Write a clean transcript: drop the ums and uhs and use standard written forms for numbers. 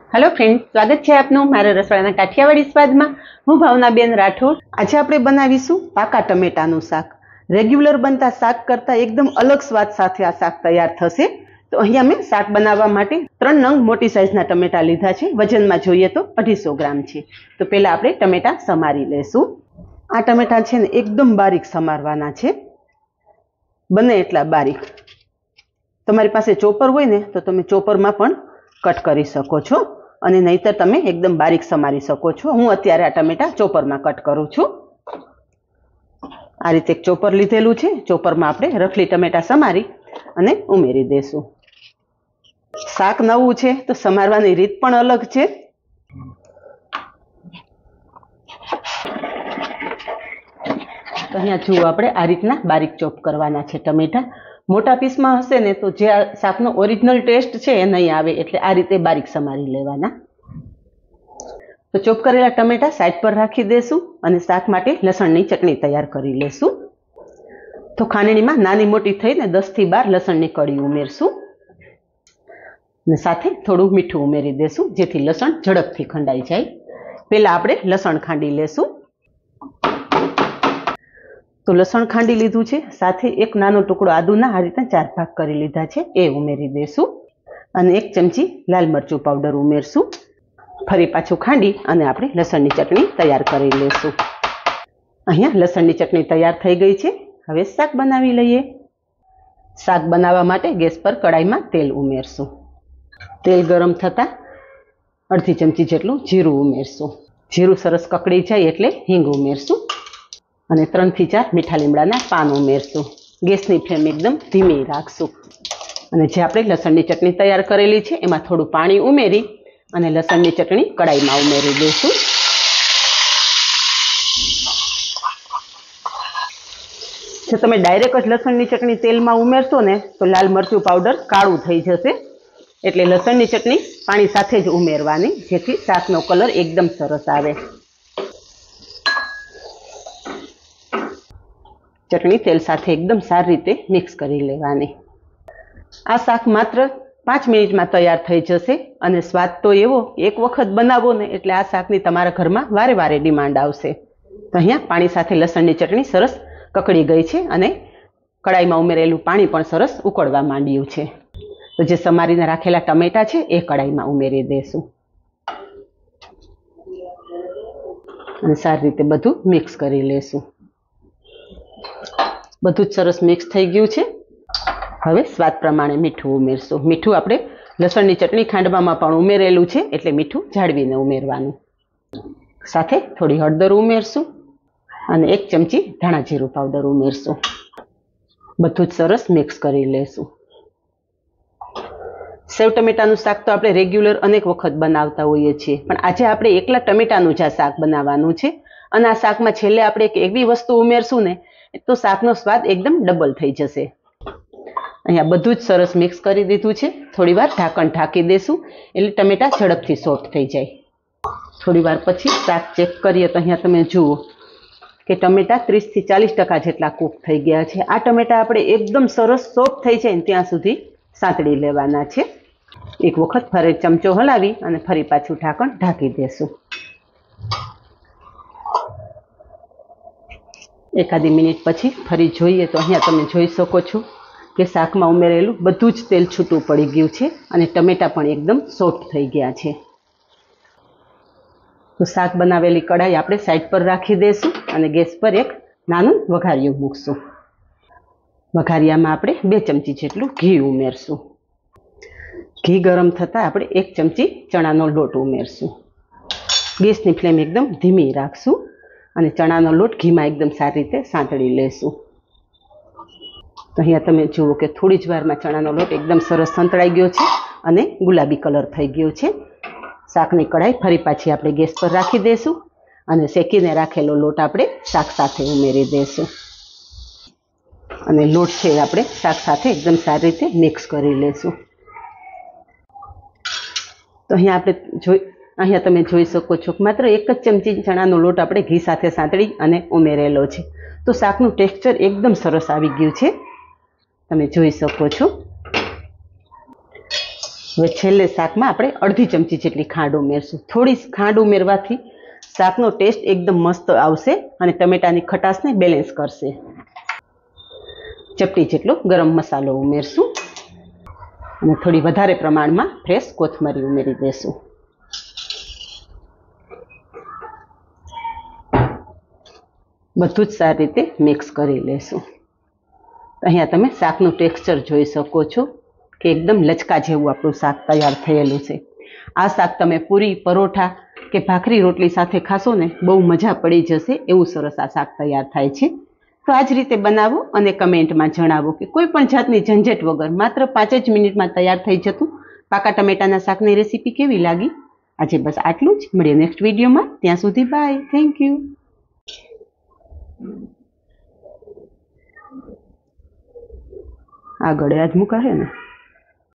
Hello friends, स्वागत है आपनु मारा रसोईना काठियावाड़ी स्वादमां। हूँ भावनाबेन राठोड। आज आपणे बनावीशुं पाका टमेटानुं शाक। रेग्युलर बनता शाक करता एकदम अलग स्वाद साथे आ शाक तैयार थशे। तो अहींया मैं शाक बनाववा माटे 3 नंग मोटी साइजना टमेटा लीधा छे। वजनमां जोईए तो 250 ग्राम छे। तो पहेला आपणे टमेटा समारी लेशुं। आ टमेटा छे ने एकदम बारीक समारवाना छे, बने एटला बारीक। तमारी पासे चोपर होय ने तो तमे चोपरमां पण कट करी शको छो અને નહીતર તમે એકદમ બારીક સમારી શકો છો। હું અત્યારે આ ટમેટા ચોપરમાં કટ કરું છું। આ રીતે એક ચોપર લીધેલું છે, ચોપરમાં આપણે રફલી ટમેટા સમારી અને ઉમેરી દેશું। શાક નવું છે તો સમારવાની રીત પણ અલગ છે। તો અહીંયા જુઓ આપણે આ રીતના બારીક ચોપ કરવાના છે ટમેટા। मोटा पीस में हशे ने तो जे शाकनो ओरिजिनल टेस्ट छे ए नहीं आवे, एटले आ रीते बारीक समारी लेवाना। तो चॉप करेला टमेटा साइड पर राखी देशुं अने शाक माटे लसणनी चटणी तैयार करी लेशुं। तो खांडणीमां नानी मोटी थईने 10 થી 12 लसणनी कड़ी उमेरशुं अने साथे थोडुं मीठुं उमेरी देशुं जेथी लसण झड़पथी खंडाई जाय। पहेला आपणे लसण खांडी लेशुं। तो लसण खांडी लीधुं छे, साथे एक नानो टुकड़ो आदुना आ रीते 4 भाग करी लीधा छे ए उमेरी देशुं अने 1 चमची लाल मरचुं पाउडर उमेरशुं। फरी पाछुं खांडी अने आपणे लसणनी चटणी तैयार करी लेशुं। अहींया लसणनी चटणी तैयार थई गई छे। हवे शाक बनावी लईए। शाक बनाववा माटे गैस पर कढ़ाईमां तेल उमेरशुं। तेल गरम थता अर्धी चमची जेटलुं जीरुं उमेरशुं। जीरुं सरस ककड़ी जाय एटले हींग उमेरशुं અને 3 થી 4 મીઠા લીમડાના પાન ઉમેરશું। ગેસની ફ્લેમ એકદમ ધીમી રાખશું અને જે આપણે લસણની ચટણી તૈયાર કરેલી છે એમાં થોડું પાણી ઉમેરી અને લસણની ચટણી કડાઈમાં ઉમેરી દઈશું। જો તમે ડાયરેક્ટ જ લસણની ચટણી તેલમાં ઉમેરશો ને તો લાલ મરચું પાવડર કાળું થઈ જશે, એટલે લસણની ચટણી પાણી સાથે જ ઉમેરવાની જેથી શાકનો કલર એકદમ સરસ આવે। चटनी तेल साथे एकदम सारी रीते मिक्स करी लेवानी। आ शाक मात्र 5 मिनिट में तैयार थई जशे अने स्वाद तो एवो एक वखत बनावो ने एटले आ शाकनी तमारा घरमां वारे वारे डिमांड आवशे। तो अहींया पाणी साथे लसणनी चटणी सरस ककड़ी गई छे अने कढ़ाईमां उमेरेलुं पाणी पण सरस उकळवा मांड्युं छे। तो जे समारीने राखेला टमेटा छे ए कढ़ाईमां उमेरी देशुं अने सारी रीते बधुं मिक्स करी लेशुं। બધું જ સરસ મિક્સ થઈ ગયું છે। હવે સ્વાદ પ્રમાણે મીઠું ઉમેરશું। મીઠું આપણે લસણની ચટણી ખાંડવામાં પણ ઉમેરેલું છે એટલે મીઠું જાળવીને ઉમેરવાનું। સાથે થોડી હળદર ઉમેરશું અને 1 ચમચી ધાણા જીરું પાવડર ઉમેરશું। બધું જ સરસ મિક્સ કરી લેશું। સેવ ટમેટાનું શાક તો આપણે રેગ્યુલર અનેક વખત બનાવતા હોઈએ છીએ, પણ આજે આપણે એકલા ટમેટાનું જ આ શાક બનાવવાનું છે અને આ શાકમાં છેલ્લે આપણે એક એવી વસ્તુ ઉમેરશું ને तो शाकनो स्वाद एकदम डबल थई जशे। अहींया बधुं ज सरस मिक्स करी दीधुं छे। थोड़ीवार ढांकण ढांकी देशुं एटले टमेटा झड़पथी सॉफ्ट थई जाय। थोड़ीवार पछी शाक चेक करीए तो अहींया तमे जुओ के टमेटा 30 થી 40% जेटला कूक थई गया छे। आ टमेटा आपणे एकदम सरस सॉफ्ट थई जाय त्यां सुधी सांतળી लेवाना छे। एक वखत फरी चमचो हलावी अने फरी पाछुं ढांकण ढांकी देशुं। एकादी मिनिट पछी फरी जोईए तो अहींया तमे जोई शको छो के शाकमां उमेरेलुं बधुं ज तेल छूटुं पड़ी गयुं छे अने टमेटा पण एकदम सॉफ्ट थई गया छे। तो शाक बनावेली कढ़ाई आपणे साइड पर राखी देशुं अने गैस पर एक नानुं वघारियुं मूकशुं। वघारियामां आपणे 2 चमची जेटलुं घी उमेरशुं। घी गरम थता आपणे 1 चमची चणानो लोट उमेरशुं। गैसनी फ्लेम एकदम धीमी राखशुं અને ચણાનો લોટ ઘીમાં એકદમ સારી રીતે સાંતળી લેશું। તો અહીંયા તમે જુઓ કે થોડી જ વારમાં ચણાનો લોટ એકદમ સરસ સંતળાઈ ગયો છે અને ગુલાબી કલર થઈ ગયો છે। શાકની કઢાઈ ફરી પાછી આપણે ગેસ પર રાખી દઈશું અને શેકીને રાખેલો લોટ આપણે શાક સાથે ઉમેરી દઈશું અને લોટ છે આપણે શાક સાથે એકદમ સારી રીતે મિક્સ કરી લેશું। તો અહીંયા આપણે अहींया तमे जोई शको छो मात्र 1 ज चमची चणानो लोट आपणे घी साथे सांतળી अने उमेरेलो छे। तो शाकनुं टेक्स्चर एकदम सरस आवी गयुं छे, तमे जोई शको छो। હવે છેલ્લે શાકમાં આપણે અડધી ચમચી જેટલી ખાંડ ઉમેરશું. થોડી ખાંડ ઉમેરવાથી શાકનો ટેસ્ટ એકદમ મસ્ત આવશે અને ટમેટાની ખટાશને બેલેન્સ કરશે. ચપટી જેટલો ગરમ મસાલો ઉમેરશું અને થોડી વધારે પ્રમાણમાં ફ્રેશ કોથમરી ઉમેરી દેશું. બધું જ સારી રીતે મિક્સ કરી લેશું. અહીંયા તમે શાકનું ટેક્સચર જોઈ શકો છો કે એકદમ લચકા જેવું આપણું શાક તૈયાર થયેલું છે. આ શાક તમે પૂરી, પરોઠા કે ભાખરી રોટલી સાથે ખાશો ને બહુ મજા પડી જશે. એવું સરસ આ શાક તૈયાર થાય છે. તો આ જ રીતે બનાવો અને કમેન્ટમાં જણાવો કે કોઈ પણ જાતની ઝંઝટ વગર માત્ર 5 જ મિનિટમાં તૈયાર થઈ જતું પાકા ટમેટાના શાકની રેસીપી કેવી લાગી. આજે બસ આટલું જ. મળીએ નેક્સ્ટ વિડીયોમાં. ત્યાં સુધી બાય. Thank you. આગળ યાદ મુકાશે ને.